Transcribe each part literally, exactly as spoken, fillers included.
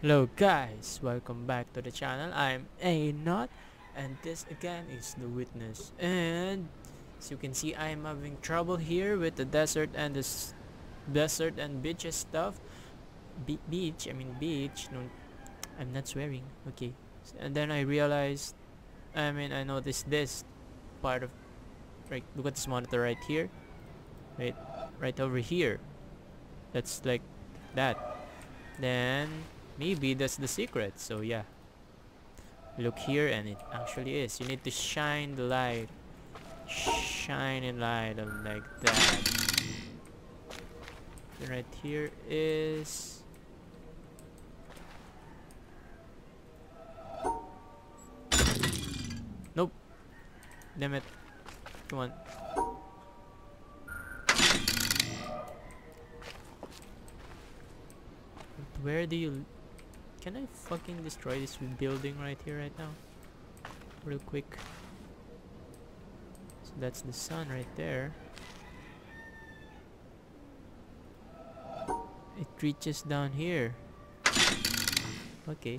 Hello guys, welcome back to the channel. I'm A Not and this again is The Witness, and as you can see I'm having trouble here with the desert and this desert and beaches stuff. Be beach, I mean beach, no, I'm not swearing, okay. And then I realized, I mean I noticed this part of, right, look at this monitor right here, right, right over here, that's like that. Then maybe that's the secret. So yeah, look here and it actually is. You need to shine the light, shine a light on like that. Then right here is, nope, damn it, come on. Where do you, can I fucking destroy this building right here right now real quick? So that's the sun right there. It reaches down here. Okay.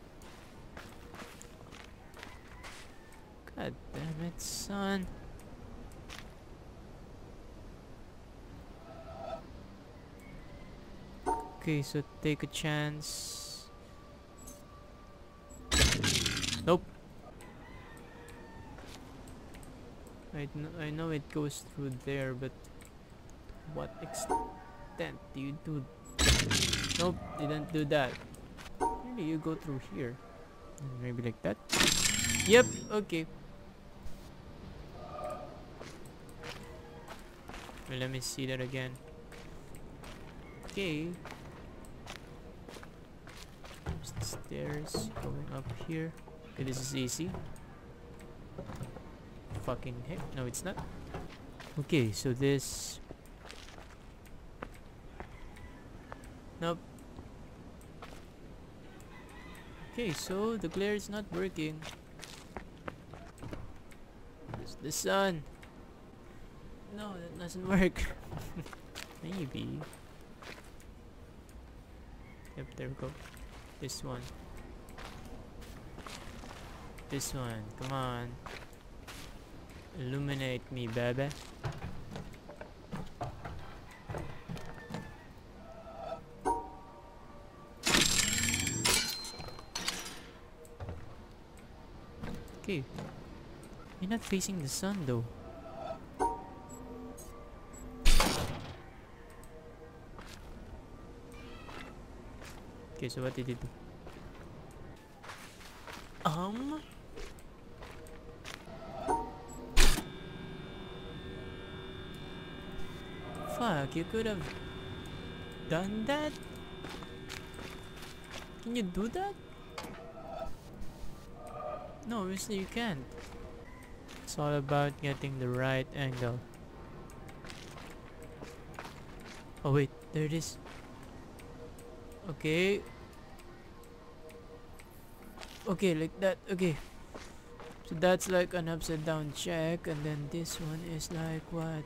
God damn it, son. Okay, so take a chance. Nope. I, kn I know it goes through there, but to what extent do you do? Nope, didn't do that. Maybe you go through here. Maybe like that. Yep, okay. Well, let me see that again. Okay. There's the stairs going up here. Okay, this is easy. Fucking heck. No, it's not. Okay, so this. Nope. Okay, so the glare is not working. It's the sun. No, that doesn't work. Maybe. Yep, there we go. This one. This one. Come on. Illuminate me, baby. Okay. You're not facing the sun though. Okay, so what did it do? Um? Fuck, you could have done that? Can you do that? No, obviously you can't. It's all about getting the right angle. Oh wait, there it is. Okay. Okay, like that. Okay. So that's like an upside down check, and then this one is like what?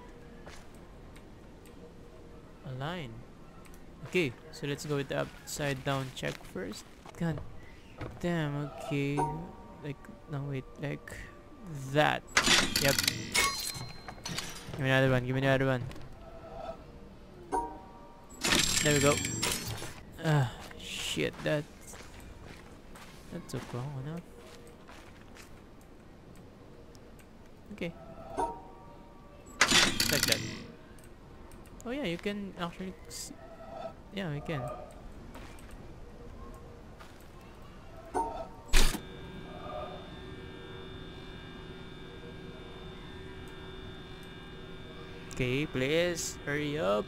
A line. Okay, so let's go with the upside down check first. God damn, okay. Like, no wait, like that. Yep. Give me another one, give me another one. There we go. Ah, shit, that that took long enough. Okay. Like that. Oh yeah, you can actually see. Yeah, we can. Okay, please hurry up.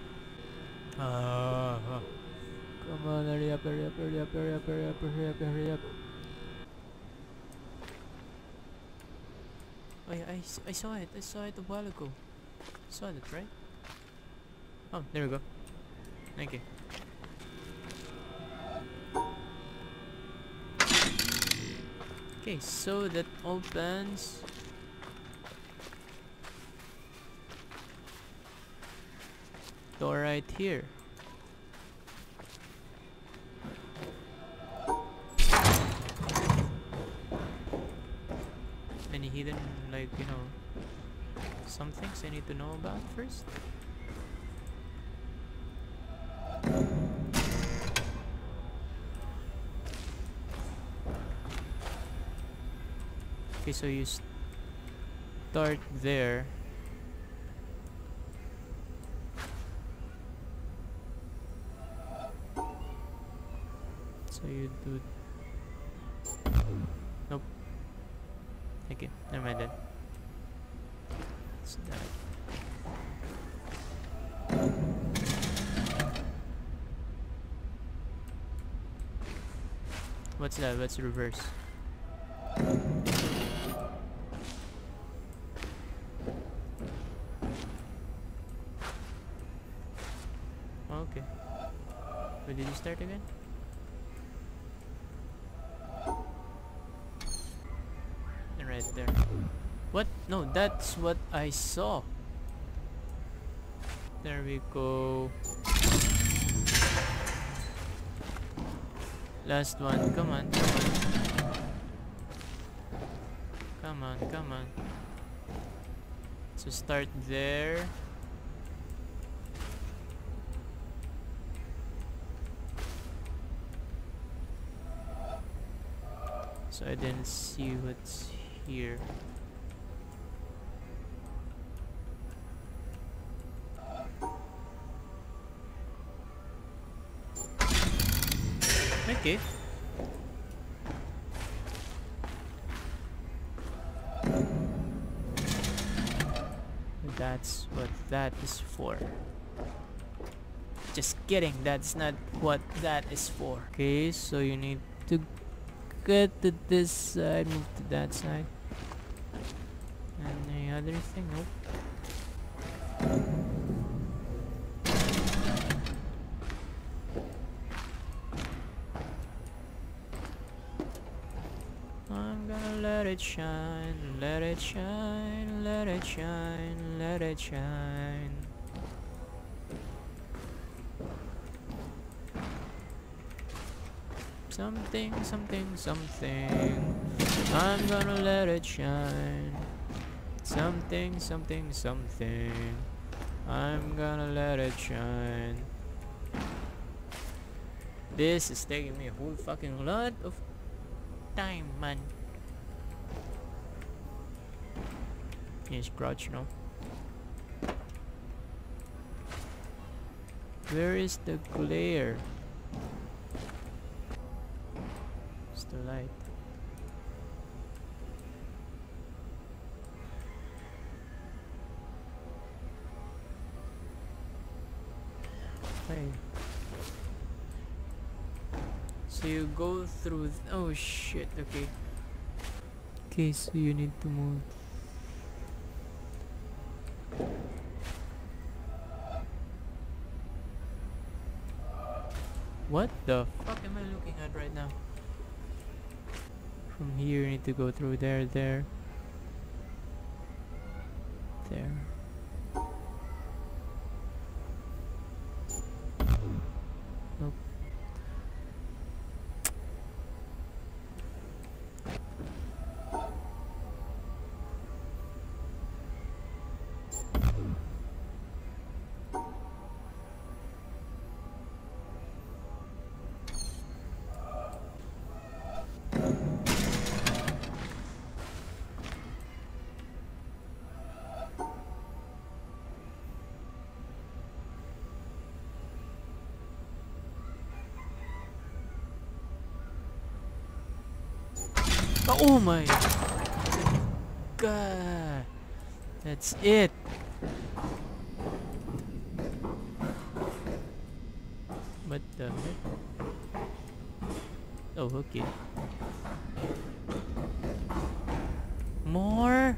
Ah, uh, come on, hurry up, hurry up, hurry up, hurry up, hurry up, hurry up, hurry up. Oh yeah, I, s I saw it, I saw it a while ago. Saw it, right? Oh, there we go. Thank you. Okay, so that opens. Door right here. hidden, like, you know, some things I need to know about first? Okay, so you start there. So you do... Nope. Okay, never mind then. What's that? What's that? What's reverse? Okay. Where did you start again? Right there. What? No, that's what I saw. There we go. Last one. Come on, come on. Come on, come on. So start there. So I didn't see what's here. Okay. That's what that is for. Just kidding, that's not what that is for. Okay, so you need to get to this side, move to that side. And the other thing, nope. I'm gonna let it shine, let it shine, let it shine, let it shine. Something, something, something. I'm gonna let it shine. Something, something, something. I'm gonna let it shine. This is taking me a whole fucking lot of time, man. Yes, crouch now. Where is the glare? It's the light. Hey. So you go through th oh shit, okay. Okay, so you need to move. What the fuck am I looking at right now? From here you need to go through there, there. There. Nope. Oh my god, that's it. What the heck? Oh, okay. More?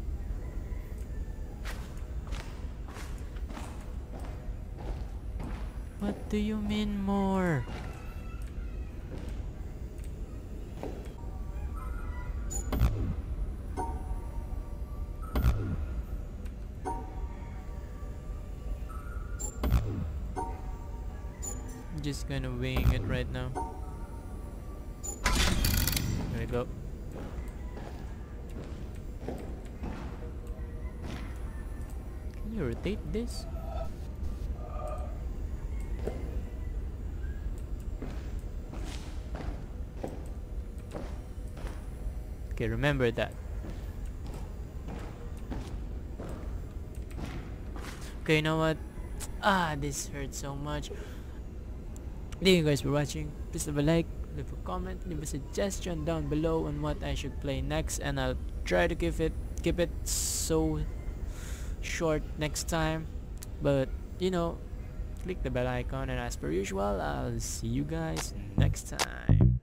What do you mean more? Just gonna wing it right now. There we go. me rotate this? Okay, remember that. Okay, you know what? Ah, this hurts so much. Thank you guys for watching. Please leave a like, leave a comment, leave a suggestion down below on what I should play next, and I'll try to keep it keep it so short next time. But you know, click the bell icon, and as per usual, I'll see you guys next time.